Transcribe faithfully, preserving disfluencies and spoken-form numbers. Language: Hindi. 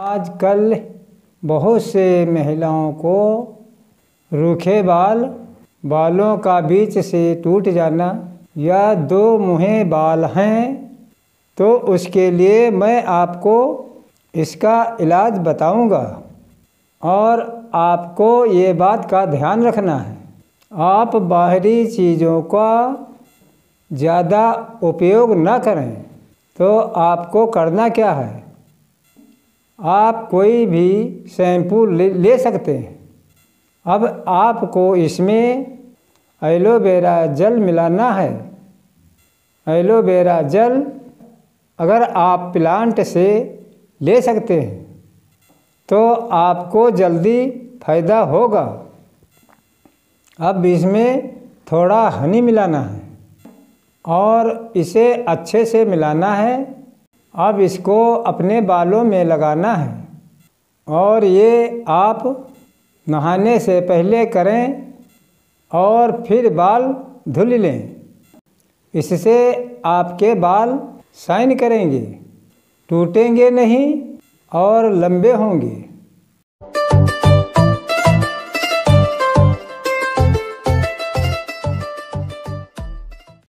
आजकल बहुत से महिलाओं को रूखे बाल, बालों का बीच से टूट जाना या दो मुँहे बाल हैं तो उसके लिए मैं आपको इसका इलाज बताऊंगा। और आपको ये बात का ध्यान रखना है, आप बाहरी चीज़ों का ज़्यादा उपयोग न करें। तो आपको करना क्या है, आप कोई भी शैम्पू ले, ले सकते हैं। अब आपको इसमें एलोवेरा जेल मिलाना है। एलोवेरा जेल अगर आप प्लांट से ले सकते हैं तो आपको जल्दी फ़ायदा होगा। अब इसमें थोड़ा हनी मिलाना है और इसे अच्छे से मिलाना है। अब इसको अपने बालों में लगाना है और ये आप नहाने से पहले करें और फिर बाल धुल लें। इससे आपके बाल शाइन करेंगे, टूटेंगे नहीं और लंबे होंगे।